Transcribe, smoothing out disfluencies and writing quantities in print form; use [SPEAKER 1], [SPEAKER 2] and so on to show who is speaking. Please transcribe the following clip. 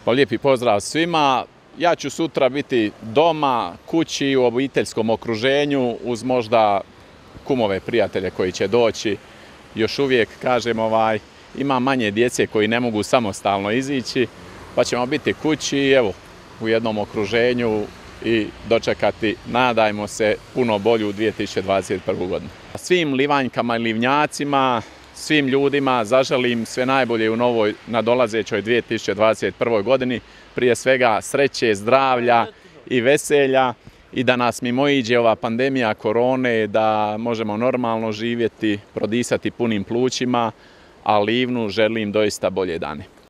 [SPEAKER 1] Pa lijepi pozdrav svima. Ja ću sutra biti doma, kući, u obiteljskom okruženju uz možda kumove, prijatelje koji će doći. Još uvijek, kažem, ima manje djece koji ne mogu samostalno izići, pa ćemo biti kući, evo, u jednom okruženju i dočekati, nadajmo se, puno bolju 2021. godinu. Svim Livanjkama i Livnjacima, svim ljudima zaželim sve najbolje u novoj nadolazećoj 2021. godini. Prije svega sreće, zdravlja i veselja i da nas mimoiđe ova pandemija korone, da možemo normalno živjeti, prodisati punim plućima, a Livnu želim doista bolje dane.